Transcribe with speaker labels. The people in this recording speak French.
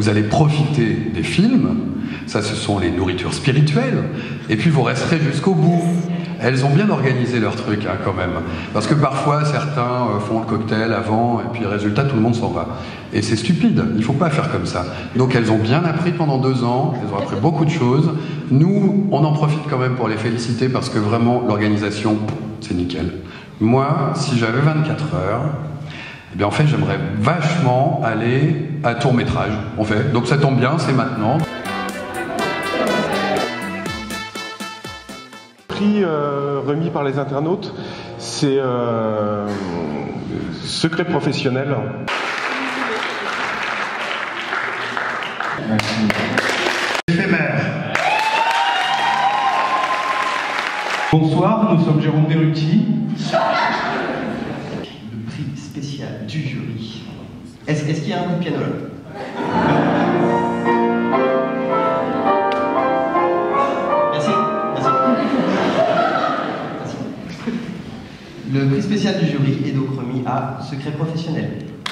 Speaker 1: Vous allez profiter des films, ça ce sont les nourritures spirituelles, et puis vous resterez jusqu'au bout. Elles ont bien organisé leur truc hein, quand même, parce que parfois certains font le cocktail avant, et puis résultat tout le monde s'en va. Et c'est stupide, il ne faut pas faire comme ça. Donc elles ont bien appris pendant 2 ans, elles ont appris beaucoup de choses. Nous, on en profite quand même pour les féliciter, parce que vraiment l'organisation, c'est nickel. Moi, si j'avais 24 heures, eh bien en fait j'aimerais vachement aller à Tourmétrage, en fait. Donc ça tombe bien, c'est maintenant.
Speaker 2: Prix remis par les internautes, c'est secret professionnel.
Speaker 3: Éphémère. Bonsoir, nous sommes Jérôme Berruti.
Speaker 4: Le prix spécial du jury. Est-ce qu'il y a un coup de piano là? Merci. Le prix spécial du jury est donc remis à Secret Professionnel.